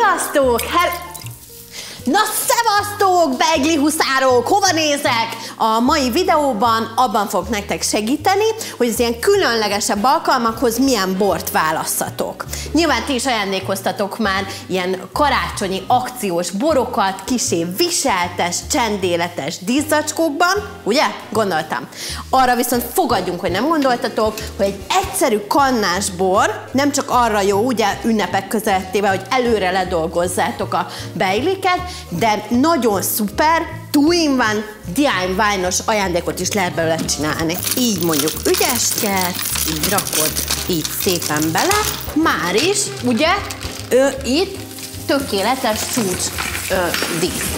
Sziasztok! Na szevasztok, beigli huszárok! Hova nézek? A mai videóban abban fogok nektek segíteni, hogy az ilyen különlegesebb alkalmakhoz milyen bort válasszatok. Nyilván ti is ajándékoztatok már ilyen karácsonyi akciós borokat, kisé viseltes, csendéletes díszzacskókban, ugye? Gondoltam. Arra viszont fogadjunk, hogy nem gondoltatok, hogy egy egyszerű kannás bor nem csak arra jó, ugye ünnepek közelettével, hogy előre ledolgozzátok a beigliket, de nagyon szuper, two-in-one, DIY-os ajándékot is lehet belőle csinálni. Így mondjuk ügyeskedsz, így rakod így szépen bele, már is, ugye, itt tökéletes csúcs dísz.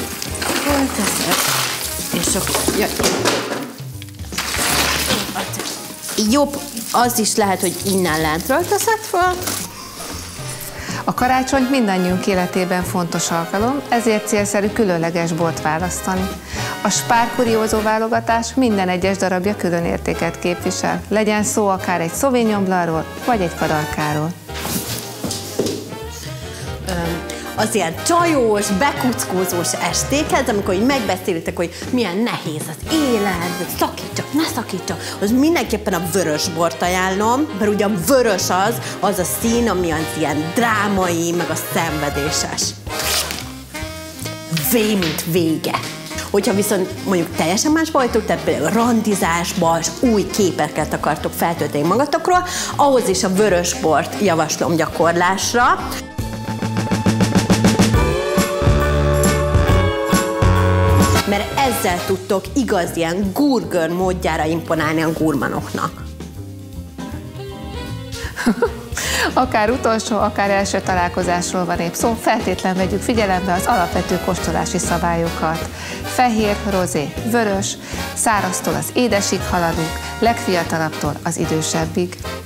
És akkor, jaj. Jobb, az is lehet, hogy innen lentről teszed fel. A karácsony mindannyiunk életében fontos alkalom, ezért célszerű különleges bort választani. A Spár kuriózó válogatás minden egyes darabja külön értéket képvisel, legyen szó akár egy Sauvignon Blancról, vagy egy Kadarkáról. Az ilyen csajós, bekuckózós estékhez, amikor így megbeszélitek, hogy milyen nehéz az élet, szakítsak, ne szakítsak, az mindenképpen a vörös bort ajánlom, mert ugye a vörös az a szín, ami az ilyen drámai, meg a szenvedéses. V, mint vége. Hogyha viszont mondjuk teljesen másba vagytok, tehát például randizásba, és új képeket akartok feltölteni magatokról, ahhoz is a vörös bort javaslom gyakorlásra. Mert ezzel tudtok igaz ilyen gurgör módjára imponálni a gurmanoknak. Akár utolsó, akár első találkozásról van épp szó, feltétlenül vegyük figyelembe az alapvető kóstolási szabályokat. Fehér, rozé, vörös, száraztól az édesig haladunk, legfiatalabbtól az idősebbig.